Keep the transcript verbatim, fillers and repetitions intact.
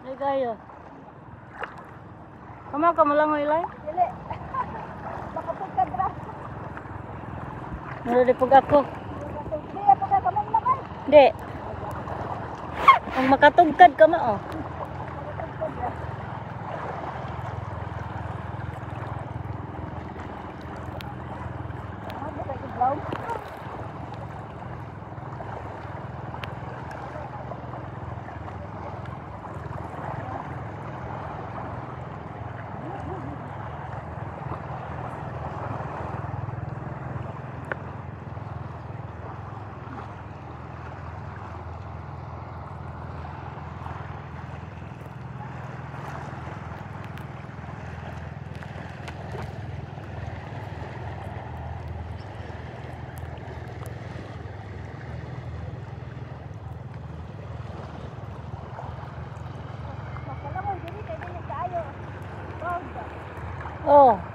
Ay kayo. Kama ka malangoy ilay? Dili. Makapugkad ra. Nalipog ako. Di ako ka kamay naman. Hindi. Ang makatugkad ka ma oh. Oh.